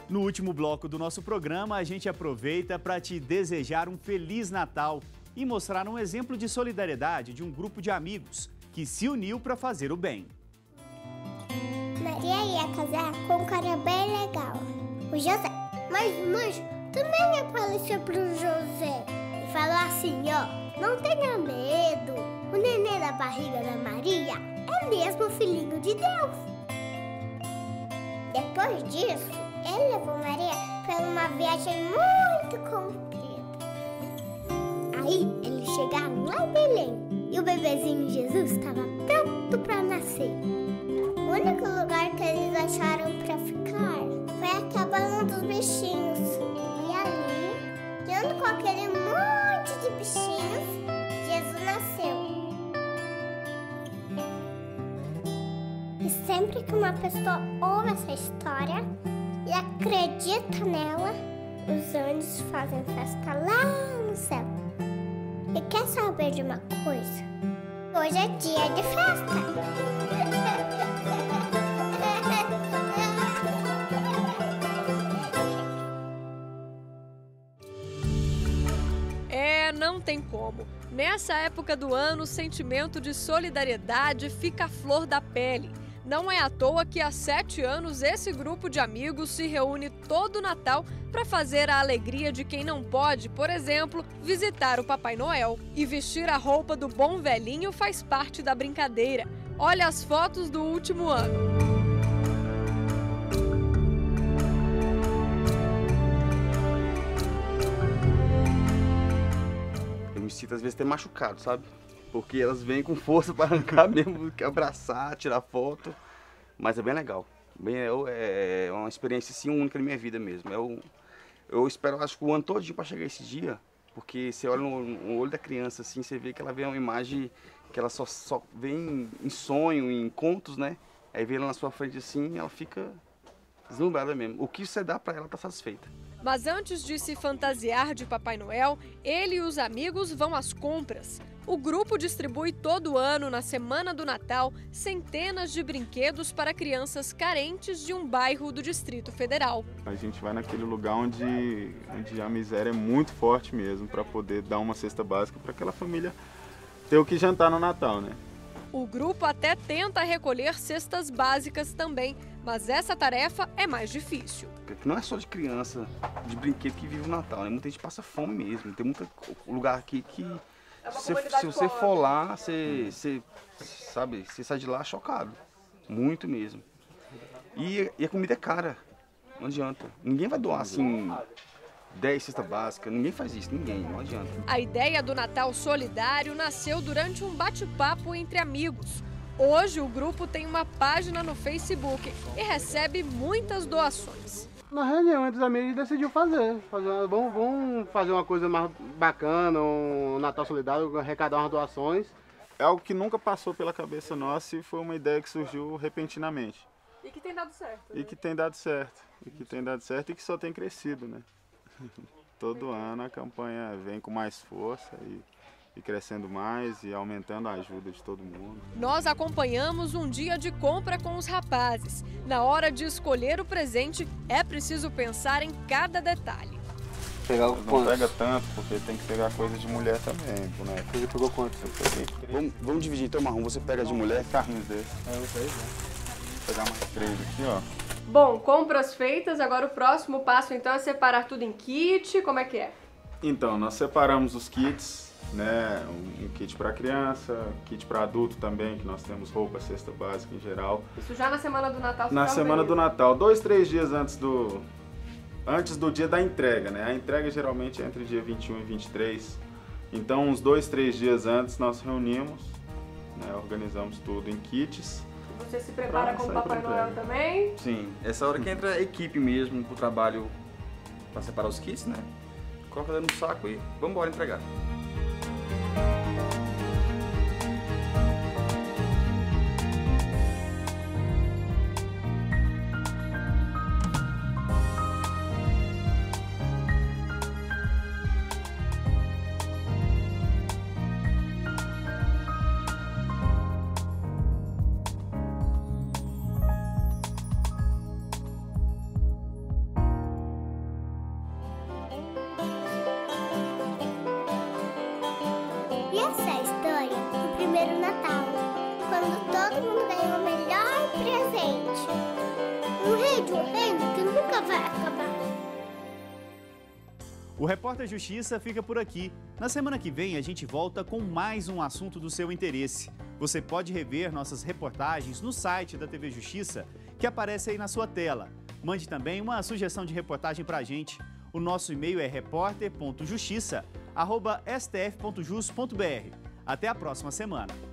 No último bloco do nosso programa, a gente aproveita para te desejar um Feliz Natal e mostrar um exemplo de solidariedade de um grupo de amigos que se uniu para fazer o bem. Maria ia casar com um cara bem legal, o José. Mas mãe também apareceu pro José e falou assim, ó, não tenha medo, o nenê da barriga da Maria é mesmo o filhinho de Deus. Depois disso, ele levou Maria para uma viagem muito comprida. Aí eles chegaram lá em Belém e o bebezinho Jesus estava pronto para nascer. O único lugar que eles acharam para ficar foi a cabana dos bichinhos. E ali, junto com aquele monte de bichinhos, Jesus nasceu. E sempre que uma pessoa ouve essa história e acredita nela, os anjos fazem festa lá no céu. E quer saber de uma coisa? Hoje é dia de festa! Não tem como. Nessa época do ano, o sentimento de solidariedade fica à flor da pele. Não é à toa que há 7 anos esse grupo de amigos se reúne todo Natal para fazer a alegria de quem não pode, por exemplo, visitar o Papai Noel. E vestir a roupa do bom velhinho faz parte da brincadeira. Olha as fotos do último ano. Sinto às vezes ter machucado, sabe? Porque elas vêm com força para arrancar mesmo, abraçar, tirar foto. Mas é bem legal. É uma experiência assim única na minha vida mesmo. Eu espero, acho que o ano todinho para chegar esse dia, porque você olha no olho da criança assim, você vê que ela vê uma imagem que ela só vê em sonho, em contos, né? Aí vê ela na sua frente assim, ela fica deslumbrada mesmo. O que você dá para ela tá satisfeita. Mas antes de se fantasiar de Papai Noel, ele e os amigos vão às compras. O grupo distribui todo ano, na semana do Natal, centenas de brinquedos para crianças carentes de um bairro do Distrito Federal. A gente vai naquele lugar onde a miséria é muito forte mesmo, para poder dar uma cesta básica para aquela família ter o que jantar no Natal, né? O grupo até tenta recolher cestas básicas também, mas essa tarefa é mais difícil. Não é só de criança, de brinquedo que vive o Natal, né? Muita gente passa fome mesmo. Tem muito lugar aqui que se você for lá, você sai de lá chocado. Muito mesmo. E a comida é cara, não adianta. Ninguém vai doar assim 10 cestas básicas, ninguém faz isso, ninguém, não adianta. A ideia do Natal Solidário nasceu durante um bate-papo entre amigos. Hoje o grupo tem uma página no Facebook e recebe muitas doações. Na reunião entre os amigos decidiu vamos fazer uma coisa mais bacana, um Natal Solidário, arrecadar umas doações. É algo que nunca passou pela cabeça nossa e foi uma ideia que surgiu repentinamente. E que tem dado certo. E que tem dado certo. E que só tem crescido, né? Todo ano a campanha vem com mais força e crescendo mais e aumentando a ajuda de todo mundo. Nós acompanhamos um dia de compra com os rapazes. Na hora de escolher o presente, é preciso pensar em cada detalhe. Não pega tanto, porque tem que pegar coisa de mulher também, boneco. Você pegou quanto? Vamos dividir então, Marrom, você pega de mulher. Carrinhos desses. Vou pegar mais 3 aqui, ó. Bom, compras feitas, agora o próximo passo então é separar tudo em kit, como é que é? Então, nós separamos os kits, né? Um kit para criança, kit para adulto também, que nós temos roupa, cesta básica em geral. Isso já na semana do Natal? Na semana do Natal, 2, 3 dias antes do dia da entrega, né? A entrega geralmente é entre dia 21 e 23. Então, uns 2, 3 dias antes nós reunimos, né? Organizamos tudo em kits. Você se prepara como Papai Noel também? Sim, essa hora que entra a equipe mesmo pro trabalho para separar os kits, né? Coloca dentro do saco e vamos embora entregar. quando todo mundo ganha o melhor presente. Um rei de um reino que nunca vai acabar. O Repórter Justiça fica por aqui. Na semana que vem a gente volta com mais um assunto do seu interesse. Você pode rever nossas reportagens no site da TV Justiça, que aparece aí na sua tela. Mande também uma sugestão de reportagem pra gente. O nosso e-mail é repórter.justiça@stf.jus.br. Até a próxima semana.